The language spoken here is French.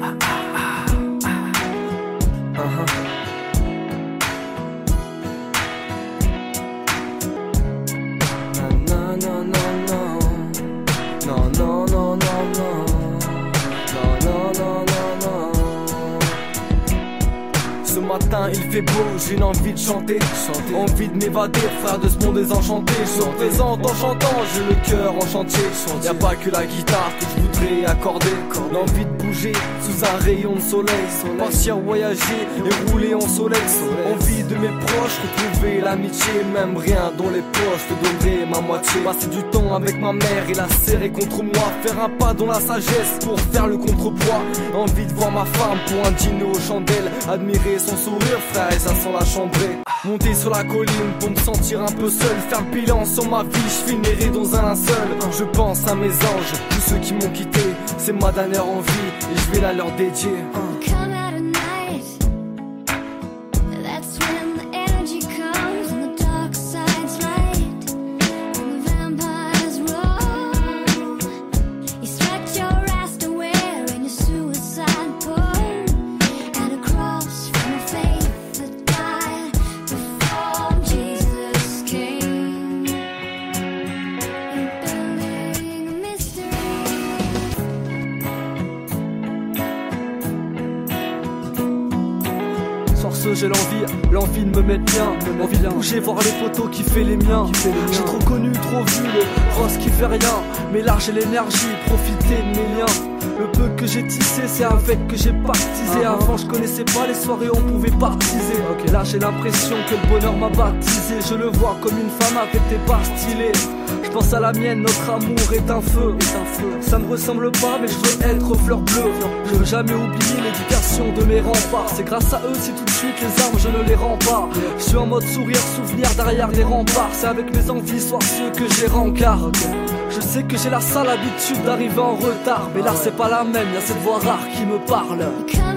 Ce matin il fait beau, j'ai une envie de chanter, envie de m'évader, frère de ce monde désenchanté. Je me présente en chantant, j'ai le cœur en chantier. Y'a pas que la guitare que je voudrais accorder, l'envie de bouger sous un rayon de soleil, partir voyager et rouler en soleil. Envie de mes proches, retrouver l'amitié, même rien dans les poches, te donnerai ma moitié. Passer du temps avec ma mère et la serrer contre moi, faire un pas dans la sagesse pour faire le contrepoids. Envie de voir ma femme pour un dîner aux chandelles, admirer son sourire, frère, et ça sent la chambrée. Monter sur la colline pour me sentir un peu seul, faire le bilan sur ma vie, je finirai dans un linceul. Je pense à mes anges, tous ceux qui m'ont quitté, c'est ma dernière envie et je vais la leur dédier. J'ai l'envie de me mettre bien, envie de bouger, voir les photos qui fait les miens. J'ai trop connu, trop vu le rose qui fait rien, mais là j'ai l'énergie, profiter de mes liens. Le peu que j'ai tissé, c'est avec que j'ai baptisé. Avant je connaissais pas les soirées, on pouvait partiser. Là j'ai l'impression que le bonheur m'a baptisé. Je le vois comme une femme avec des bas stylés. Je pense à la mienne, notre amour est un feu. Ça me ressemble pas, mais je veux être fleur bleue. Je veux jamais oublier l'éducation de mes remparts. C'est grâce à eux si tout de suite les armes je ne les rends pas. Je suis en mode sourire, souvenir derrière les remparts. C'est avec mes envies, soit ceux que j'ai rencard. Je sais que j'ai la sale habitude d'arriver en retard, mais là c'est pas la même, y'a cette voix rare qui me parle.